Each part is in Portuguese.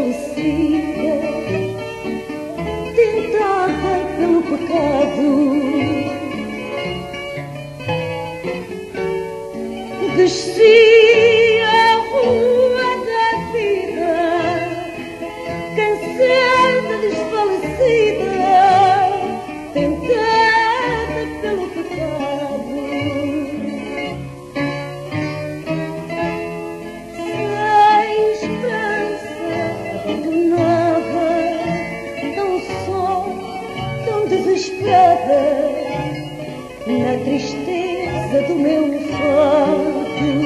desfalecida, tentada pelo pecado. Desci a rua da vida, cansada, desfalecida, tentada pelo pecado. Sem esperança, abandonada, tão só, tão desesperada, na tristeza do meu fado.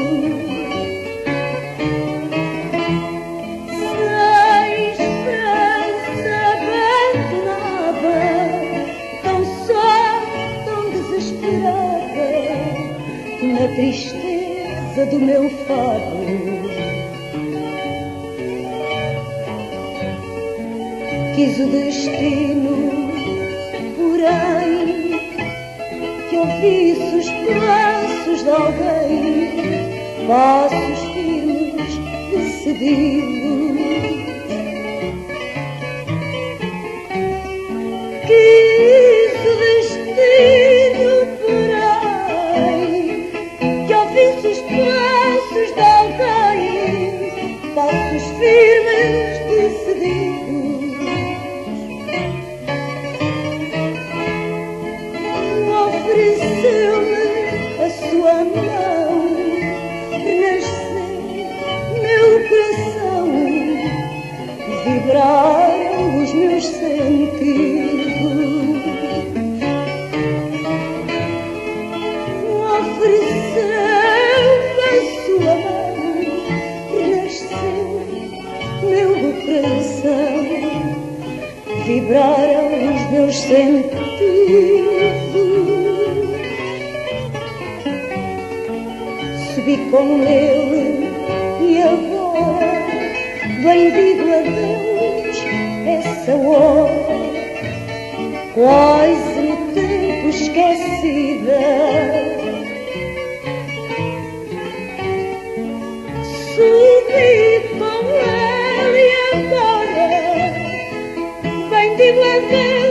Sem esperança, abandonada, tão só, tão desesperada, na tristeza do meu fado. Quis o destino, porém, que ouvisse os passos de alguém, passos firmes, decididos. Quis o destino, porém, que ouvisse os passos de alguém, passos firmes, decididos. Ofereceu-me a sua mão, renasceu meu coração, vibraram os meus sentidos. Ofereceu-me a sua mão, renasceu meu coração, vibraram os meus sentidos. Subi com ele e agora bendigo a Deus essa hora, quase no tempo esquecida. Subi com ele e agora bendigo a Deus